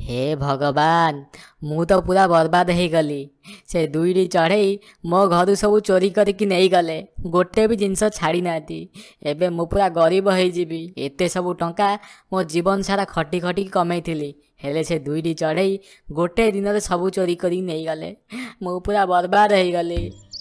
हे भगवान, मु तो पूरा बर्बाद हो गली। से दुईटी चढ़ई मो घर सब चोरी करके नहीं गले, गोटे भी जिनस छाड़ी नाती। एबे मु पूरा गरीब हो जीवी। एते सब टंका मो जीवन सारा खटी खटी कमई थी, हेले से दुईटी चढ़ई गोटे दिन सब चोरी कर नहीं गले। मु पूरा बर्बाद हो गली।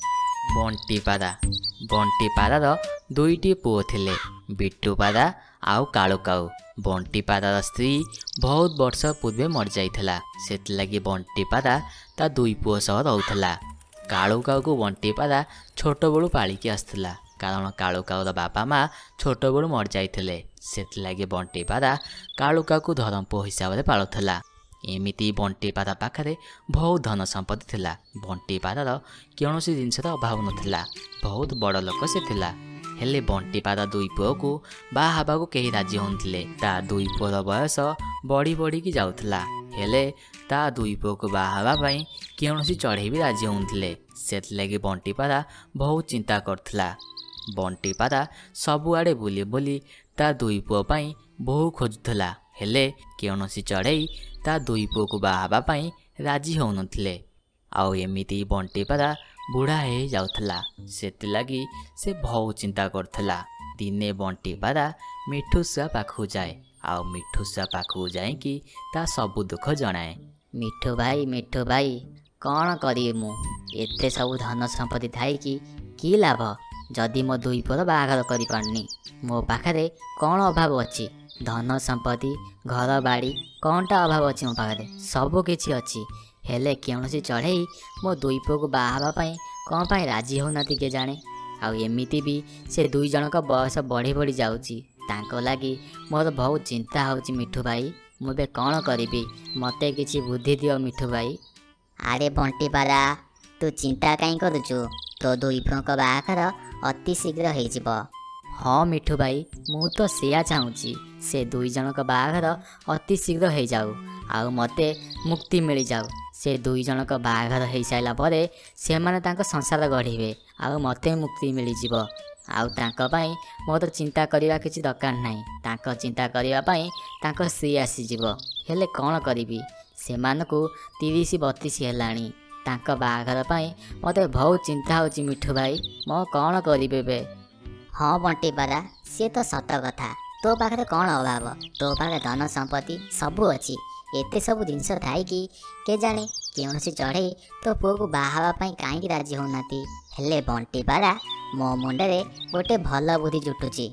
बंटी पादार दुईटी पुओ थिले, बिट्टू पादा आउ कालू काऊ। बंटी पादार स्त्री बहुत वर्ष पूर्वे मर जाइथिला, सेतलागी बंटी पादा ता दुई पुओ सह रहउथला। कालू काऊ को बंटी पादा छोट बड़ू पालिकी आसथिला, कारण कालू काऊर बापा माँ छोट बड़ू मर जाइथिले। सेतलागी बंटी पादा कालू काऊ को धरम पुओ हिसाब से पालुथला। एमिति बंटी पादा पाखरे बहुत धन संपत्ति थिला। बंटी पादार कौनसी जिनसर अभाव नथिला, बहुत बड़ लोक से थिला। हेले बंटी पादा दुई पुओ को बाहा हबाकू केही राजी होनथिले। ता दुई पुओर बयस बढ़ी बढ़ी की जाउथला, हेले ता दुई पुओ को बाहा हबा पई कौनसी चढ़ई भी राजी होनथिले। सेतलागी बंटी पादा बहुत चिंता करथिला। बंटी पादा सबुआड़े बुली बुली ता दुई पुओ पई बहु खोजुथला, हेले कौनसी चढ़ई ता दुई पुओ को बाहा हबा पई राजी होउनथिले। आउ एमिति बंटी पादा बुढ़ा हो जाउथला, सेतिलागी से बहुत चिंता करथला। दिने बंटी पादा मिठू सुआ पाखु जाए, आउ मिठू सुआ पाखु जाए कि ता सबु दुख जनाए। मिठू भाई कौन करी मु एते सब धन संपत्ति थाई कि लाभ जदि मो दुई पुओर बाहाघर करि पारनी। मो पाखरे कौन अभाव अच्छी? धन संपत्ति घर बाड़ी कौनटा अभाव अच्छी? मो पाखरे सब किछि अच्छी, हेले कौनसी चढ़ई मो दुई पुओ को बाहा पाई कौन पाई राजी होनाती के जाने। आउ एमिति भी से दुई जनक बयस बढ़ी बढ़ी जाउची, तांको लागी मोर बहुत चिंता होची। मिठू भाई मु बे कौन करिबी, मते किछि बुद्धि दियो मिठू भाई। अरे बंटी पादा तू चिंता कहीं करुचु? तो दुई पुओ को बाहाघर अति शीघ्र हो जिवो। हाँ मिठू भाई, मु तो सेया चाहूची से दुई जनक बाहाघर अति शीघ्र हो जाऊ, आउ मते मुक्ति मिल जाऊ। से दुई जनक बाहाघर हो सारा पर से माने तांको संसार गढ़िबे, आउ मते मुक्ति मिल जिवो। आउ तांको पई मोर चिंता करिवा किछि दरकार नाही। तांको चिंता करिवा पई तांको स्त्री आसी जिवो, हेले कौन करिबी? सेमानकु 30-32 हेलाणी। तांको बाहाघर पई मते बहुत चिंता होची मिठू भाई, मो कौन करिबे बे? हाँ बंटी पादा सी तो सत कथा। तो पाखे कौन अभाव? तो पाखे धन संपत्ति सबू अच्छी। एते सब जिनस थाई कि के जाने कौनसी चढ़ई तो पुओ को बाहा कहीं राजी होनाती। हेले बंटी पादा मो मुंडे गोटे भल बुद्धि जुटुची।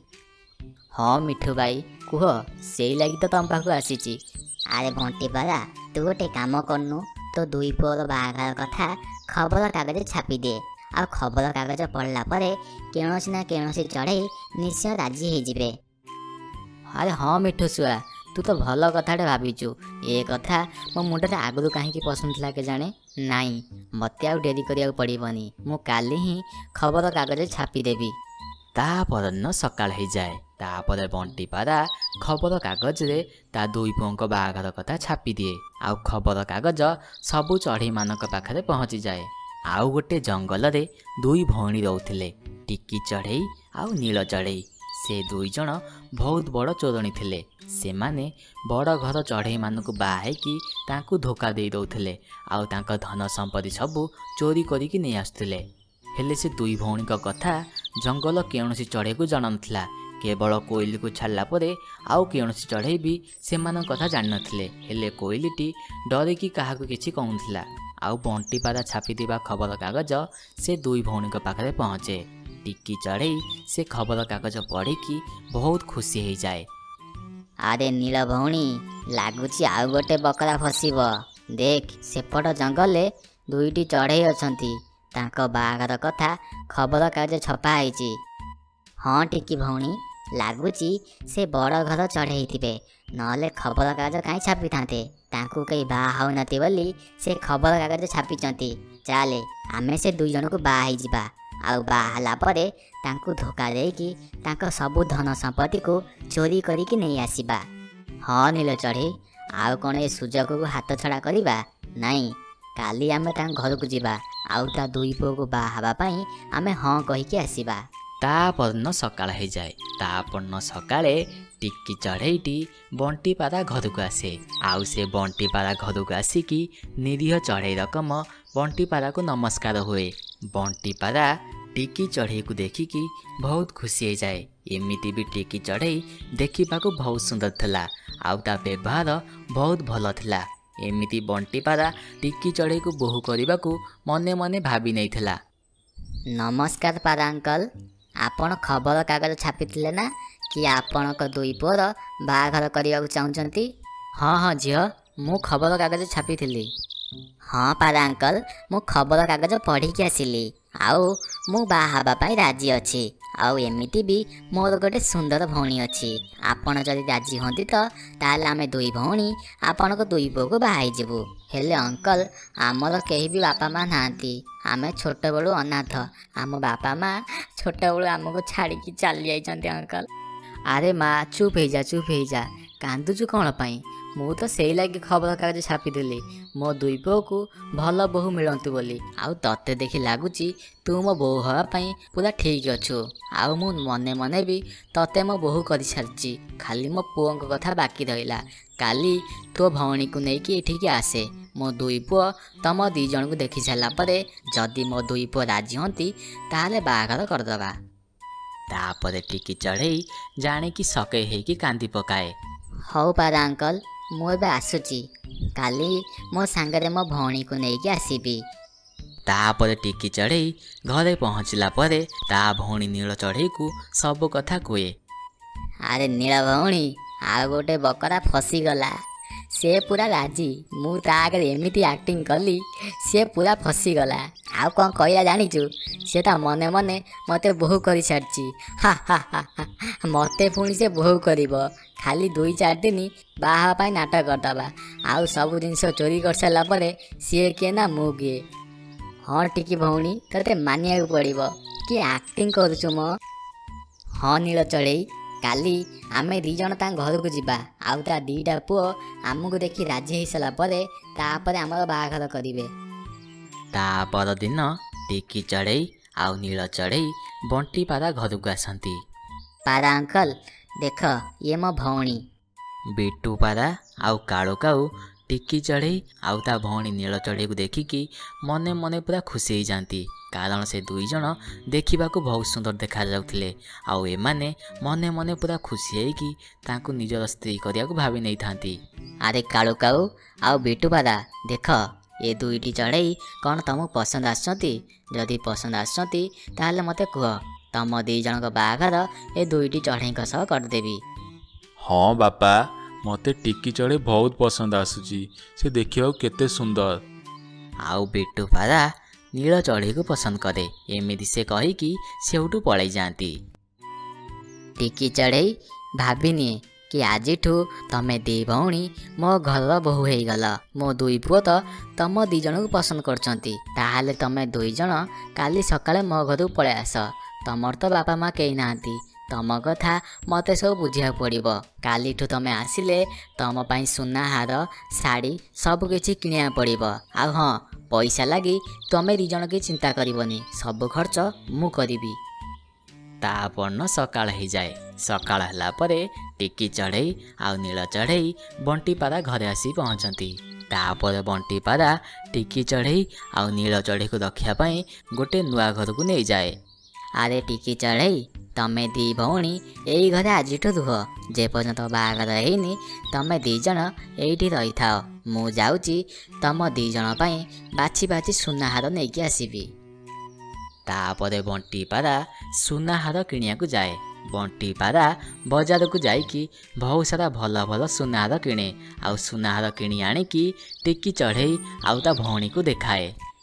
हाँ मिठू भाई कुह, से लगी तो तुम पाखु आसीची। अरे बंटी पादा तू गोटे काम करनु, तो दुई पुओर बाहाघर कथा खबर कागज छापी दे। आ खबर कागज पढ़ला परे कौनसी ना कौनसी चढ़ई निश्चय राजी हो जिवे। अरे हाँ मिठू सुआ, तू तो भल कथाटे भाविचु। ए कथा मो मुंडे आगु कहीं पसंद था के जाने नाई। मते आउ डेरी करिया पड़िबनी, मु काली ही खबर कागज छापी देबी। तापरन सकाळ हो जाए। तापर बंटी पादा खबर कागज रे ता दुई पुओं बाहाघर कथा छापी दिए। आउ खबर कागज सबु चढ़ई मानक पाखरे पहुँची जाए। आउ गोटे जंगल रे दुई भौणी रहउथिले, टिकी चढ़ई आउ नील चढ़ई। से दुई जण बहुत बड़ चोरणी थिले। से माने बड़ घर चढ़ई मानकु बाहाइकी तांकु धोखा दे दउथिले, आउ तांका धन संपत्ति सबु चोरी करिकी नै आसुथिले। हेले से दुई भौणी कथा जंगल कौनसी चढ़ई को जन नथिला। केवल कोइली को छाड़ला परे आउ कौनसी चढ़ई भी सेमान कथा जान नथिले। हेले कोइलीटी डरिकी काहाकु किछि कहउथिला। आउ बंटी पादा छापी दिबा खबर कागज से दुई भौणी पाखरे पहुँचे। टिकी चढ़ई से खबर कागज पढ़िकी बहुत खुशी हो जाए। अरे नील भौणी लगुच आउ गोटे बकरा फसब। देख सेपट जंगल दुईटी चढ़ई अछंती, तांको बाहाघर कथा खबर कागज छपा होईची। हाँ टिकी भौणी लगुची से बड़ घर चढ़ई थिबे, नले खबर कागज कहीं छापी थांते। तांकु कई बाहा होनाती बोली से खबर कागज छापीचंती। चाले आमे से दुई जन को बाहा हो जिबा। आउ बाहा होला परे तांकु धोखा देकी तांको सबु धन संपत्ति को चोरी करिकी नहीं आसीबा। हाँ नील चढ़ई आउ कौन ए सुजोग को हाथ छड़ा करवा नाई। काली आमे तां घर को जिबा, आउ ता दुई पुओ को बाहा हबा पई आमे हाँ कहिकी आसीबा। तापरन सकाळ हो जाए। तापरन सकाळे ଟିକି ଚଢ଼େଇଟି ବଣ୍ଟି ପାରା ଘରକୁ ଆସେ। ଆଉ ସେ ବଣ୍ଟି ପାରା ଘରକୁ ଆସିକି ନିରୀହ ଚଢ଼େଇ ରକମ ବଣ୍ଟି ପାରାକୁ ନମସ୍କାର ହୁଏ। ବଣ୍ଟି ପାରା ଟିକି ଚଢ଼େଇକୁ ଦେଖିକି ବହୁତ ଖୁସି ହେଇଯାଏ। ଏମିତି ବି ଟିକି ଚଢ଼େଇ ଦେଖିବାକୁ ବହୁତ ସୁନ୍ଦର ଥିଲା ଆଉ ତା ବ୍ୟବହାର ବହୁତ ଭଲ ଥିଲା। ଏମିତି ବଣ୍ଟି ପାରା ଟିକି ଚଢ଼େଇକୁ ବୋହୂ କରିବାକୁ ମନେ ମନେ ଭାବି ନେଇଥିଲା। ନମସ୍କାର ପାରା ଅଙ୍କଲ, ଆପଣ ଖବରକାଗଜ ଛାପିଥିଲେ ନା କି ଆପଣଙ୍କ ଦୁଇ ପୁଅର ବାହାଘର କରିବାକୁ ଚାହୁଁଛନ୍ତି? ହଁ ହଁ ଝିଅ, ମୁଁ ଖବରକାଗଜ ଛାପିଥିଲି। ହଁ ପାରା ଅଙ୍କଲ, ମୁଁ ଖବରକାଗଜ ପଢ଼ିକି ଆସିଲି ଆଉ ମୁଁ ବାହା ହେବା ପାଇଁ ରାଜି ଅଛି। ଆଉ ଏମିତି ବି ମୋର ଗୋଟେ ସୁନ୍ଦର ଭଉଣୀ ଅଛି। ଆପଣ ଯଦି ରାଜି ହୁଅନ୍ତି ତ ତାହେଲେ ଆମେ ଦୁଇ ଭଉଣୀ ଆପଣଙ୍କ ଦୁଇ ପୁଅକୁ ବାହା ହେଇଯିବୁ। ହେଲେ ଅଙ୍କଲ, ଆମର କେହି ବି ବାପା ମା ନାହାନ୍ତି। ଆମେ ଛୋଟବେଳୁ ଅନାଥ। ଆମ ବାପା ମା ଛୋଟବେଳୁ ଆମକୁ ଛାଡ଼ିକି ଚାଲି ଯାଇଛନ୍ତି ଅଙ୍କଲ। ଆରେ ମା, ଚୁପ୍ ହେଇଯା ଚୁପ୍ ହେଇଯା, କାନ୍ଦୁଛୁ କ'ଣ ପାଇଁ? ମୁଁ ତ ସେଇ ଲାଗି ଖବରକାଗଜ ଛାପିଥିଲି ମୋ ଦୁଇ ପୁଅକୁ ଭଲ ବୋହୂ ମିଳନ୍ତୁ ବୋଲି। ଆଉ ତତେ ଦେଖି ଲାଗୁଛି ତୁ ମୋ ବୋହୂ ହେବା ପାଇଁ ପୁରା ଠିକ୍ ଅଛୁ। ଆଉ ମୁଁ ମନେ ମନେ ବି ତତେ ମୋ ବୋହୂ କରିସାରିଛି। ଖାଲି ମୋ ପୁଅଙ୍କ କଥା ବାକି ରହିଲା। କାଲି ତୋ ଭଉଣୀକୁ ନେଇକି ଏଠିକି ଆସେ। ମୋ ଦୁଇ ପୁଅ ତମ ଦୁଇ ଜଣଙ୍କୁ ଦେଖି ସାରିଲା ପରେ ଯଦି ମୋ ଦୁଇ ପୁଅ ରାଜି ହୁଅନ୍ତି ତାହେଲେ ବାହାଘର କରିଦେବା। ତାପରେ ଟିକି ଚଢ଼େଇ ଜାଣିକି ସକେଇ ହେଇକି କାନ୍ଦି ପକାଏ। ହଉ ପାରା ଅଙ୍କଲ, ମୁଁ ଏବେ ଆସୁଛି। କାଲି ମୋ ସାଙ୍ଗରେ ମୋ ଭଉଣୀକୁ ନେଇକି ଆସିବି। ତାପରେ ଟିକି ଚଢ଼େଇ ଘରେ ପହଞ୍ଚିଲା ପରେ ତା ଭଉଣୀ ନୀଳ ଚଢ଼େଇକୁ ସବୁ କଥା କୁହେ। ଆରେ ନୀଳ ଭଉଣୀ, ଆଉ ଗୋଟେ ବକରା ଫସିଗଲା। ସେ ପୁରା ରାଜି। ମୁଁ ତା ଆଗରେ ଏମିତି ଆକ୍ଟିଂ କଲି, ସେ ପୁରା ଫସିଗଲା। ଆଉ କ'ଣ କହିଲା ଜାଣିଛୁ? ସେ ତା ମନେ ମନେ ମୋତେ ବୋହୂ କରିସାରିଛି। ହା ହା ହା ହା, ମୋତେ ପୁଣି ସେ ବୋହୂ କରିବ। ଖାଲି 2-4 ଦିନ ବାହା ହେବା ପାଇଁ ନାଟକ କରିଦେବା। ଆଉ ସବୁ ଜିନିଷ ଚୋରି କରିସାରିଲା ପରେ ସିଏ କିଏ ନା ମୁଁ କିଏ। ହଁ ଟିକି ଭଉଣୀ, ତୋତେ ମାନିବାକୁ ପଡ଼ିବ। କି ଆକ୍ଟିଂ କରୁଛୁ ମ? ହଁ ନୀଳ ଚଢ଼େଇ, କାଲି ଆମେ 2 ଜଣ ତାଙ୍କ ଘରକୁ ଯିବା। ଆଉ ତା 2ଟା ପୁଅ ଆମକୁ ଦେଖି ରାଜି ହେଇସାରିଲା ପରେ ତାପରେ ଆମର ବାହାଘର କରିବେ। ତା ପରଦିନ ଟିକି ଚଢ଼େଇ ଆଉ ନୀଳ ଚଢ଼େଇ ବଣ୍ଟି ପାରା ଘରକୁ ଆସନ୍ତି। ପାରା ଅଙ୍କଲ, ଦେଖ ଇଏ ମୋ ଭଉଣୀ। ବିଟୁ ପାରା ଆଉ କାଳୁ କାଉ ଟିକି ଚଢ଼େଇ ଆଉ ତା ଭଉଣୀ ନୀଳ ଚଢ଼େଇକୁ ଦେଖିକି ମନେ ମନେ ପୁରା ଖୁସି ହେଇଯାନ୍ତି। କାରଣ ସେ 2 ଜଣ ଦେଖିବାକୁ ବହୁତ ସୁନ୍ଦର ଦେଖାଯାଉଥିଲେ। ଆଉ ଏମାନେ ମନେ ମନେ ପୁରା ଖୁସି ହେଇକି ତାଙ୍କୁ ନିଜର ସ୍ତ୍ରୀ କରିବାକୁ ଭାବି ନେଇଥାନ୍ତି। ଆରେ କାଳୁ କାଉ ଆଉ ବିଟୁ ପାରା, ଦେଖ ଏ 2ଟି ଚଢ଼େଇ କ'ଣ ତମକୁ ପସନ୍ଦ ଆସୁଛନ୍ତି? ଯଦି ପସନ୍ଦ ଆସୁଛନ୍ତି ତାହେଲେ ମୋତେ କୁହ। ତମ 2 ଜଣଙ୍କ ବାହାଘର ଏ 2ଟି ଚଢ଼େଇଙ୍କ ସହ କରିଦେବି। ହଁ ବାପା, ମୋତେ ଟିକି ଚଢ଼େଇ ବହୁତ ପସନ୍ଦ ଆସୁଛି। ସେ ଦେଖିବାକୁ କେତେ ସୁନ୍ଦର। ଆଉ ବିଟୁ ପାରା ନୀଳ ଚଢ଼େଇକୁ ପସନ୍ଦ କରେ। ଏମିତି ସେ କହିକି ସେଉଠୁ ପଳେଇ ଯାଆନ୍ତି। ଟିକି ଚଢ଼େଇ ଭାବିନିଏ କି ଆଜିଠୁ ତମେ 2 ଭଉଣୀ ମୋ ଘରର ବୋହୂ ହେଇଗଲ। ମୋ 2 ପୁଅ ତ ତମ 2 ଜଣଙ୍କୁ ପସନ୍ଦ କରୁଛନ୍ତି। ତାହେଲେ ତମେ 2 ଜଣ କାଲି ସକାଳେ ମୋ ଘରକୁ ପଳେଇ ଆସ। ତମର ତ ବାପା ମା କେହି ନାହାନ୍ତି। ତମ କଥା ମୋତେ ସବୁ ବୁଝିବାକୁ ପଡ଼ିବ। କାଲିଠୁ ତମେ ଆସିଲେ ତମ ପାଇଁ ସୁନା ହାର, ଶାଢ଼ୀ ସବୁ କିଛି କିଣିବାକୁ ପଡ଼ିବ। ଆଉ ହଁ, ପଇସା ଲାଗି ତମେ 2 ଜଣ କିଛି ଚିନ୍ତା କରିବନି। ସବୁ ଖର୍ଚ୍ଚ ମୁଁ କରିବି। ତା ପରଦିନ ସକାଳ ହେଇଯାଏ। ସକାଳ ହେଲା ପରେ ଟିକି ଚଢ଼େଇ ଆଉ ନୀଳ ଚଢ଼େଇ ବଣ୍ଟି ପାରା ଘରେ ଆସି ପହଞ୍ଚନ୍ତି। ତାପରେ ବଣ୍ଟି ପାରା ଟିକି ଚଢ଼େଇ ଆଉ ନୀଳ ଚଢ଼େଇକୁ ରଖିବା ପାଇଁ ଗୋଟେ ନୂଆ ଘରକୁ ନେଇଯାଏ। ଆରେ ଟିକି ଚଢ଼େଇ, ତମେ 2 ଭଉଣୀ ଏଇ ଘରେ ଆଜିଠୁ ରୁହ। ଯେପର୍ଯ୍ୟନ୍ତ ବାହାଘର ହେଇନି ତମେ 2 ଜଣ ଏଇଠି ରହିଥାଅ। ମୁଁ ଯାଉଛି ତମ 2 ଜଣ ପାଇଁ ବାଛି ବାଛି ସୁନାହାର ନେଇକି ଆସିବି। ତାପରେ ବଣ୍ଟି ପାରା ସୁନାହାର କିଣିବାକୁ ଯାଏ। ବଣ୍ଟି ପାରା ବଜାରକୁ ଯାଇକି ବହୁତ ସାରା ଭଲ ଭଲ ସୁନାହାର କିଣେ। ଆଉ ସୁନାହାର କିଣି ଆଣିକି ଟିକି ଚଢ଼େଇ ଆଉ ତା ଭଉଣୀକୁ ଦେଖାଏ।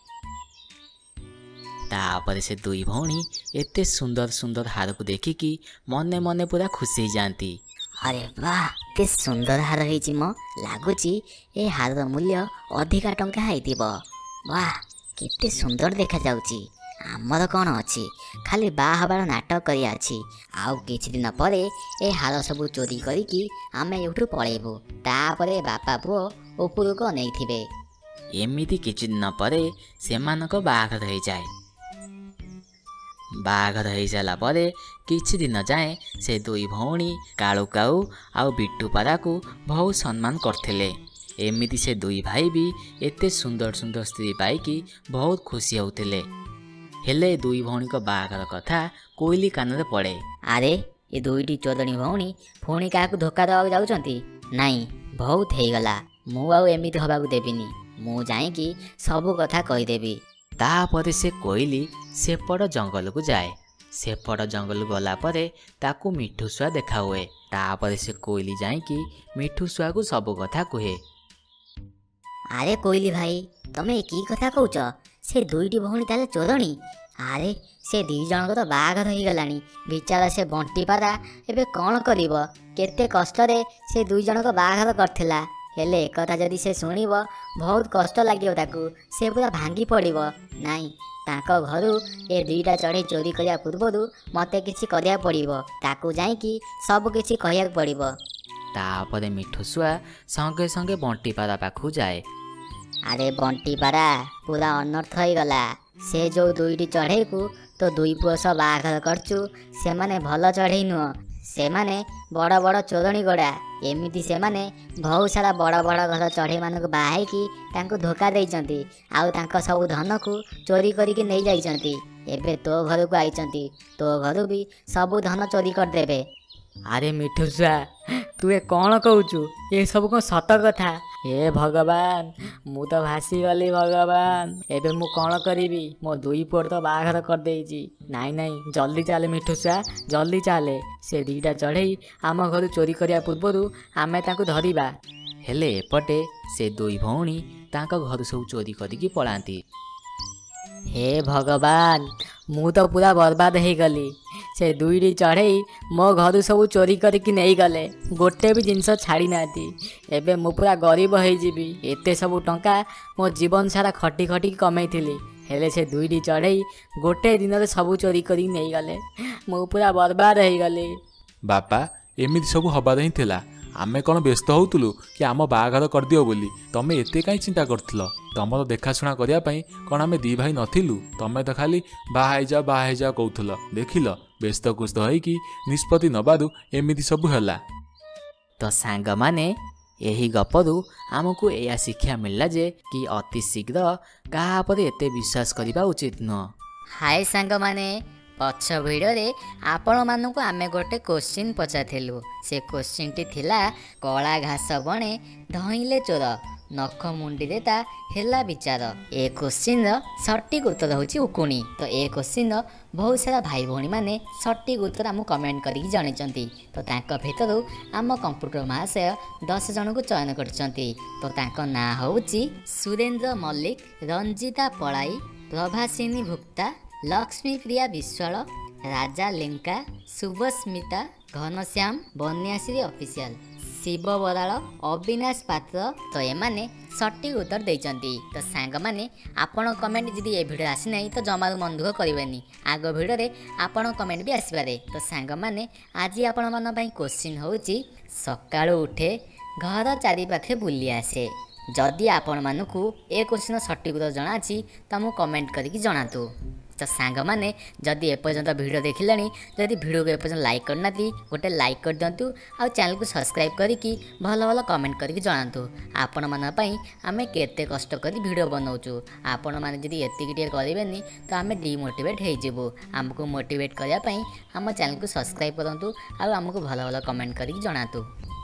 ତାପରେ ସେ 2 ଭଉଣୀ ଏତେ ସୁନ୍ଦର ସୁନ୍ଦର ହାରକୁ ଦେଖିକି ମନେ ମନେ ପୁରା ଖୁସି ହେଇଯାଆନ୍ତି। ଆରେ ବାଃ, କେତେ ସୁନ୍ଦର ହାର ହେଇଛି ମ। ଲାଗୁଛି ଏ ହାରର ମୂଲ୍ୟ ଅଧିକା ଟଙ୍କା ହେଇଥିବ। ବାଃ, କେତେ ସୁନ୍ଦର ଦେଖାଯାଉଛି। ଆମର କ'ଣ ଅଛି, ଖାଲି ବାହା ହେବାର ନାଟକ କରିବା ଅଛି। ଆଉ କିଛି ଦିନ ପରେ ଏ ହାର ସବୁ ଚୋରି କରିକି ଆମେ ଏଇଠୁ ପଳେଇବୁ। ତାପରେ ବାପା ପୁଅ ଉପରକୁ ଅନେଇଥିବେ। ଏମିତି କିଛି ଦିନ ପରେ ସେମାନଙ୍କ ବାହାଘର ହେଇଯାଏ। ବାହାଘର ହେଇସାରିଲା ପରେ କିଛି ଦିନ ଯାଏଁ ସେ ଦୁଇ ଭଉଣୀ କାଳୁ କାଉ ଆଉ ବିଟୁ ପାଦାକୁ ବହୁତ ସମ୍ମାନ କରିଥିଲେ। ଏମିତି ସେ ଦୁଇ ଭାଇ ବି ଏତେ ସୁନ୍ଦର ସୁନ୍ଦର ସ୍ତ୍ରୀ ପାଇକି ବହୁତ ଖୁସି ହେଉଥିଲେ। ହେଲେ ଦୁଇ ଭଉଣୀଙ୍କ ବାହାଘର କଥା କୋଇଲି କାନରେ ପଡ଼େ। ଆରେ ଏ ଦୁଇଟି ଚୋଦଣୀ ଭଉଣୀ ପୁଣି କାହାକୁ ଧୋକା ଦେବାକୁ ଯାଉଛନ୍ତି? ନାଇଁ, ବହୁତ ହେଇଗଲା। ମୁଁ ଆଉ ଏମିତି ହେବାକୁ ଦେବିନି। ମୁଁ ଯାଇକି ସବୁ କଥା କହିଦେବି। ତାପରେ ସେ କୋଇଲି ସେପଟ ଜଙ୍ଗଲକୁ ଯାଏ। ସେପଟ ଜଙ୍ଗଲକୁ ଗଲା ପରେ ତାକୁ ମିଠୁଶୁଆ ଦେଖା ହୁଏ। ତାପରେ ସେ କୋଇଲି ଯାଇକି ମିଠୁଶୁଆକୁ ସବୁ କଥା କୁହେ। ଆରେ କୋଇଲି ଭାଇ, ତମେ କି କଥା କହୁଛ? ସେ ଦୁଇଟି ଭଉଣୀ ତାହେଲେ ଚୋଦଣୀ? ଆରେ ସେ ଦି ଜଣଙ୍କ ତ ବାହାଘର ହେଇଗଲାଣି। ବିଚାରା ସେ ବଣ୍ଟି ପାରା ଏବେ କ'ଣ କରିବ? କେତେ କଷ୍ଟରେ ସେ ଦୁଇ ଜଣଙ୍କ ବାହାଘର କରିଥିଲା। ହେଲେ ଏକଥା ଯଦି ସେ ଶୁଣିବ ବହୁତ କଷ୍ଟ ଲାଗିବ ତାକୁ। ସେ ପୁରା ଭାଙ୍ଗି ପଡ଼ିବ। ନାଇଁ, ତାଙ୍କ ଘରୁ ଏ ଦୁଇଟା ଚଢ଼େଇ ଚୋରି କରିବା ପୂର୍ବରୁ ମୋତେ କିଛି କରିବାକୁ ପଡ଼ିବ। ତାକୁ ଯାଇକି ସବୁ କିଛି କହିବାକୁ ପଡ଼ିବ। ତାପରେ ମିଠୁଶୁଆ ସଙ୍ଗେ ସଙ୍ଗେ ବଣ୍ଟି ପାରା ପାଖକୁ ଯାଏ। ଆରେ ବଣ୍ଟି ପାରା, ପୁରା ଅନର୍ଥ ହେଇଗଲା। ସେ ଯେଉଁ ଦୁଇଟି ଚଢ଼େଇକୁ ତୋ ଦୁଇ ପୁଅ ସହ ବାହାଘର କରିଛୁ, ସେମାନେ ଭଲ ଚଢ଼େଇ ନୁହଁ। ସେମାନେ ବଡ଼ ବଡ଼ ଚୋଦଣୀ ଗୋଡ଼ା। ଏମିତି ସେମାନେ ବହୁତ ସାରା ବଡ଼ ବଡ଼ ଘର ଚଢ଼େଇମାନଙ୍କୁ ବାହା ହେଇକି ତାଙ୍କୁ ଧୋକା ଦେଇଛନ୍ତି। ଆଉ ତାଙ୍କ ସବୁ ଧନକୁ ଚୋରି କରିକି ନେଇଯାଇଛନ୍ତି। ଏବେ ତୋ ଘରକୁ ଆଇଛନ୍ତି। ତୋ ଘରୁ ବି ସବୁ ଧନ ଚୋରି କରିଦେବେ। ଆରେ ମିଠୁଶୁଆ, ତୁ ଏ କ'ଣ କହୁଛୁ? ଏସବୁ କ'ଣ ସତ କଥା? ହେ ଭଗବାନ, ମୁଁ ତ ଭାସିଗଲି ଭଗବାନ। ଏବେ ମୁଁ କ'ଣ କରିବି? ମୋ ଦୁଇ ପୁଅର ତ ବାହାଘର କରିଦେଇଛି। ନାଇଁ ନାଇଁ, ଜଲ୍ଦି ଚାଲେ ମିଠୁଶୁଆ, ଜଲ୍ଦି ଚାଲେ। ସେ ଦୁଇଟା ଚଢ଼େଇ ଆମ ଘରୁ ଚୋରି କରିବା ପୂର୍ବରୁ ଆମେ ତାଙ୍କୁ ଧରିବା। ହେଲେ ଏପଟେ ସେ ଦୁଇ ଭଉଣୀ ତାଙ୍କ ଘରୁ ସବୁ ଚୋରି କରିକି ପଳାନ୍ତି। ହେ ଭଗବାନ, ମୁଁ ତ ପୁରା ବର୍ବାଦ ହେଇଗଲି। ସେ ଦୁଇଟି ଚଢ଼େଇ ମୋ ଘରୁ ସବୁ ଚୋରି କରିକି ନେଇଗଲେ। ଗୋଟେ ବି ଜିନିଷ ଛାଡ଼ି ନାହାନ୍ତି। ଏବେ ମୁଁ ପୁରା ଗରିବ ହେଇଯିବି। ଏତେ ସବୁ ଟଙ୍କା ମୋ ଜୀବନ ସାରା ଖଟି ଖଟିକି କମେଇଥିଲି। ହେଲେ ସେ ଦୁଇଟି ଚଢ଼େଇ ଗୋଟେ ଦିନରେ ସବୁ ଚୋରି କରିକି ନେଇଗଲେ। ମୁଁ ପୁରା ବର୍ବାଦ ହେଇଗଲି। ବାପା, ଏମିତି ସବୁ ହବାର ହିଁ ଥିଲା। ଆମେ କ'ଣ ବ୍ୟସ୍ତ ହେଉଥିଲୁ କି ଆମ ବାହାଘର କରିଦିଅ ବୋଲି? ତମେ ଏତେ କାହିଁ ଚିନ୍ତା କରୁଥିଲ? ତମର ଦେଖାଶୁଣା କରିବା ପାଇଁ କ'ଣ ଆମେ ଦି ଭାଇ ନଥିଲୁ? ତମେ ତ ଖାଲି ବାହା ହେଇଯାଅ କହୁଥିଲ। ଦେଖିଲ, ବ୍ୟସ୍ତକୁସ୍ତ ହେଇକି ନିଷ୍ପତ୍ତି ନେବାରୁ ଏମିତି ସବୁ ହେଲା। ତ ସାଙ୍ଗମାନେ, ଏହି ଗପରୁ ଆମକୁ ଏଇଆ ଶିକ୍ଷା ମିଳିଲା ଯେ କି ଅତି ଶୀଘ୍ର କାହା ଉପରେ ଏତେ ବିଶ୍ୱାସ କରିବା ଉଚିତ ନୁହଁ। ହାଏ ସାଙ୍ଗମାନେ, ପଛ ଭିଡ଼ିଓରେ ଆପଣମାନଙ୍କୁ ଆମେ ଗୋଟେ କୋଶ୍ଚିନ୍ ପଚାରିଥିଲୁ। ସେ କୋଶ୍ଚିନ୍ଟି ଥିଲା, କଳା ଘାସ ବଣେ ଧଇଁଲେ ଚୋର, ନଖ ମୁଣ୍ଡିରେ ତା ହେଲା ବିଚାର। ଏ କୋଶ୍ଚିନ୍ର ସଠିକ୍ ଉତ୍ତର ହେଉଛି ଉକୁଣି। ତ ଏ କୋଶ୍ଚିନ୍ର ବହୁତ ସାରା ଭାଇ ଭଉଣୀମାନେ ସଠିକ୍ ଉତ୍ତର ଆମକୁ କମେଣ୍ଟ କରିକି ଜଣାଇଛନ୍ତି। ତ ତାଙ୍କ ଭିତରୁ ଆମ କମ୍ପ୍ୟୁଟର ମହାଶୟ 10 ଜଣଙ୍କୁ ଚୟନ କରିଛନ୍ତି। ତ ତାଙ୍କ ନାଁ ହେଉଛି ସୁରେନ୍ଦ୍ର ମଲ୍ଲିକ, ରଞ୍ଜିତା ପଳାଇ, ପ୍ରଭାସିନୀ ଭୁକ୍ତା, ଲକ୍ଷ୍ମୀପ୍ରିୟା ବିଶ୍ୱାଳ, ରାଜା ଲେଙ୍କା, ଶୁଭସ୍ମିତା, ଘନଶ୍ୟାମ, ବନ୍ୟାଶ୍ରୀ ଅଫିସିଆଲ, ଶିବ ବରାଳ, ଅବିନାଶ ପାତ୍ର। ତ ଏମାନେ ସଠିକ୍ ଉତ୍ତର ଦେଇଛନ୍ତି। ତ ସାଙ୍ଗମାନେ, ଆପଣ କମେଣ୍ଟ ଯଦି ଏ ଭିଡ଼ିଓ ଆସିନାହିଁ ତ ଜମାରୁ ମନ ଦୁଃଖ କରିବେନି। ଆଗ ଭିଡ଼ିଓରେ ଆପଣଙ୍କ କମେଣ୍ଟ ବି ଆସିପାରେ। ତ ସାଙ୍ଗମାନେ, ଆଜି ଆପଣମାନଙ୍କ ପାଇଁ କୋଶ୍ଚିନ୍ ହେଉଛି, ସକାଳୁ ଉଠେ ଘର ଚାରିପାଖେ ବୁଲି ଆସେ। ଯଦି ଆପଣମାନଙ୍କୁ ଏ କୋଶ୍ଚିନ୍ର ସଠିକ୍ ଉତ୍ତର ଜଣାଅଛି ତ ମୁଁ କମେଣ୍ଟ କରିକି ଜଣାନ୍ତୁ। ତ ସାଙ୍ଗମାନେ, ଯଦି ଏପର୍ଯ୍ୟନ୍ତ ଭିଡ଼ିଓ ଦେଖିଲେଣି, ଯଦି ଭିଡ଼ିଓକୁ ଏପର୍ଯ୍ୟନ୍ତ ଲାଇକ୍ କରିନାହାନ୍ତି, ଗୋଟେ ଲାଇକ୍ କରିଦିଅନ୍ତୁ। ଆଉ ଚ୍ୟାନେଲକୁ ସବସ୍କ୍ରାଇବ୍ କରିକି ଭଲ ଭଲ କମେଣ୍ଟ କରିକି ଜଣାନ୍ତୁ। ଆପଣମାନଙ୍କ ପାଇଁ ଆମେ କେତେ କଷ୍ଟ କରି ଭିଡ଼ିଓ ବନାଉଛୁ। ଆପଣମାନେ ଯଦି ଏତିକି ଟିକେ କରିବେନି ତ ଆମେ ଡିମୋଟିଭେଟ୍ ହେଇଯିବୁ। ଆମକୁ ମୋଟିଭେଟ୍ କରିବା ପାଇଁ ଆମ ଚ୍ୟାନେଲକୁ ସବସ୍କ୍ରାଇବ୍ କରନ୍ତୁ ଆଉ ଆମକୁ ଭଲ ଭଲ କମେଣ୍ଟ କରିକି ଜଣାନ୍ତୁ।